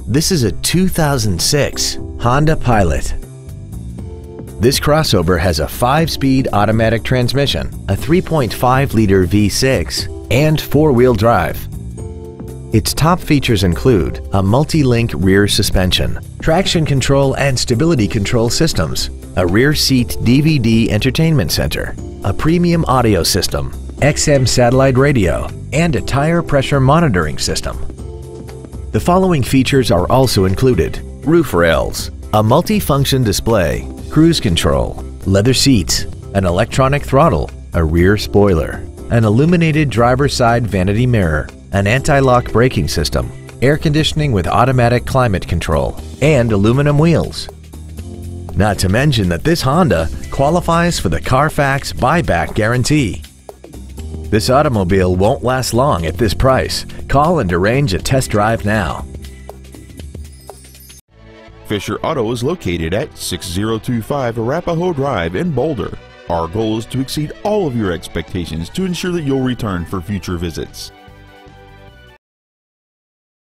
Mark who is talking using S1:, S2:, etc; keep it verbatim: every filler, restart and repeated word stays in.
S1: This is a two thousand six Honda Pilot. This crossover has a five-speed automatic transmission, a three point five liter V six, and four-wheel drive. Its top features include a multi-link rear suspension, traction control and stability control systems, a rear seat D V D entertainment center, a premium audio system, X M satellite radio, and a tire pressure monitoring system. The following features are also included: roof rails, a multi-function display, cruise control, leather seats, an electronic throttle, a rear spoiler, an illuminated driver's side vanity mirror, an anti-lock braking system, air conditioning with automatic climate control, and aluminum wheels. Not to mention that this Honda qualifies for the Carfax buyback guarantee. This automobile won't last long at this price. Call and arrange a test drive now.
S2: Fisher Auto is located at six zero two five Arapahoe Drive in Boulder. Our goal is to exceed all of your expectations to ensure that you'll return for future visits.